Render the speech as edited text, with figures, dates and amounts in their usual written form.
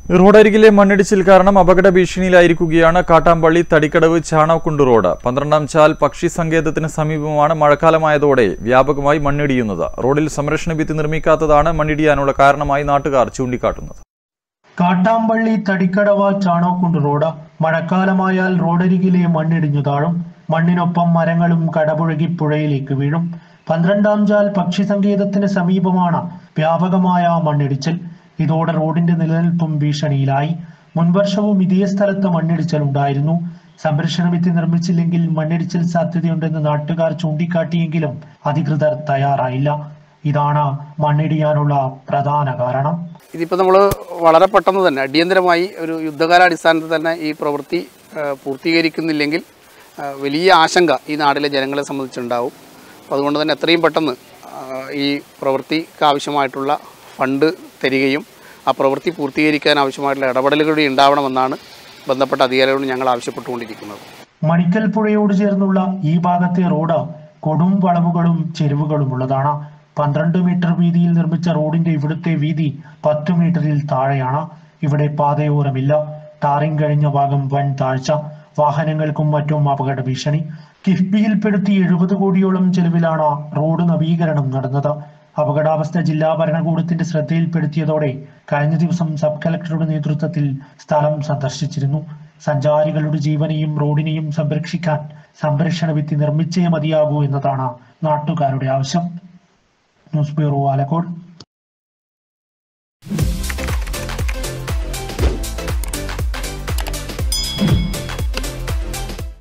റോഡരികിലെ മണ്ണിടിച്ചിൽ കാരണം അപകട ഭീഷണിയിലായിരിക്കുകയാണ് കാട്ടാമ്പള്ളി തടിക്കടവ് ചാണകുണ്ട് റോഡ്. 12ാം ചാൽ പക്ഷി സങ്കേതത്തിന് സമീപമാണ് മഴക്കാലമായതോടെ വ്യാപകമായി മണ്ണിടിയുന്നത്. റോഡിൽ സംരക്ഷണ ഭിത്തി നിർമ്മിക്കാത്തതാണ് മണ്ണിടിയാനുള്ള കാരണമായി നാട്ടുകാർ ചൂണ്ടിക്കാട്ടുന്നത്. കാട്ടാമ്പള്ളി തടിക്കടവ് ചാണകുണ്ട് റോഡ് മഴക്കാലമായാൽ റോഡരികിലെ മണ്ണിടിഞ്ഞു താഴും. മണ്ണിനൊപ്പം മരങ്ങളും കടപുഴകി പുഴയിലേക്ക് വീഴും. 12ാം ചാൽ പക്ഷി സങ്കേതത്തിന് സമീപമാണ് വ്യാപകമായ മണ്ണിടിച്ചിൽ. ഇതോടെ റോഡിന്റെ നിലനിൽപ്പും ഭീഷണിയിലായി. മുൻവർഷവും ഇതേ സ്ഥലത്ത് മണ്ണിടിച്ചിൽ ഉണ്ടായിരുന്നു. സംരക്ഷണ ഭിത്തി നിർമ്മിച്ചില്ലെങ്കിൽ മണ്ണിടിച്ചിൽ സാധ്യതയുണ്ടെന്ന് നാട്ടുകാർ ചൂണ്ടിക്കാട്ടിയെങ്കിലും അധികൃതർ തയ്യാറായില്ല. ഇതാണ് മണ്ണിടിയാനുള്ള പ്രധാന കാരണം. ഇതിപ്പോൾ നമ്മൾ വളരെ പെട്ടെന്ന് തന്നെ അടിയന്തരമായി ഒരു യുദ്ധകാലാടിസ്ഥാനത്തിൽ തന്നെ ഈ പ്രവൃത്തി പൂർത്തീകരിക്കുന്നില്ലെങ്കിൽ വലിയ ആശങ്ക ഈ നാട്ടിലെ ജനങ്ങളെ സംബന്ധിച്ചുണ്ടാവും. അതുകൊണ്ട് തന്നെ എത്രയും പെട്ടെന്ന് ഈ പ്രവൃത്തിക്ക് ആവശ്യമായിട്ടുള്ള ഫണ്ട് തരികയും ആ പ്രവൃത്തി പൂർത്തീകരിക്കാൻ ആവശ്യമായിട്ടുള്ള ഇടപെടലുകൾ ഉണ്ടാവണമെന്നാണ് ബന്ധപ്പെട്ട അധികാരികളോട് ഞങ്ങൾ ആവശ്യപ്പെട്ടുകൊണ്ടിരിക്കുന്നത്. മണിക്കൽ പുഴയോട് ചേർന്നുള്ള ഈ ഭാഗത്തെ റോഡ് കൊടും വളവുകളും ചെരുവുകളും ഉള്ളതാണ്. 12 മീറ്റർ വീതിയിൽ നിർമ്മിച്ച റോഡിന്റെ ഇവിടുത്തെ വീതി 10 മീറ്ററിൽ താഴെയാണ്. ഇവിടെ പാതയോരമില്ല. ടാറിംഗ് കഴിഞ്ഞ ഭാഗം വൻ താഴ്ച. വാഹനങ്ങൾക്കും മറ്റും അപകട ഭീഷണി. കിഫ്ബിയിൽപ്പെടുത്തി 70 കോടിയോളം ചെലവിലാണ് റോഡ് നവീകരണം നടന്നത്. അപകടാവസ്ഥ ജില്ലാ ഭരണകൂടത്തിന്റെ ശ്രദ്ധയിൽപ്പെടുത്തിയതോടെ കഴിഞ്ഞ ദിവസം സബ് കളക്ടറുടെ നേതൃത്വത്തിൽ സ്ഥലം സന്ദർശിച്ചിരുന്നു. സഞ്ചാരികളുടെ ജീവനെയും റോഡിനെയും സംരക്ഷിക്കാൻ സംരക്ഷണ ഭിത്തി നിർമ്മിച്ചേ മതിയാകൂ എന്നതാണ് നാട്ടുകാരുടെ ആവശ്യം. News bureau, Alakode.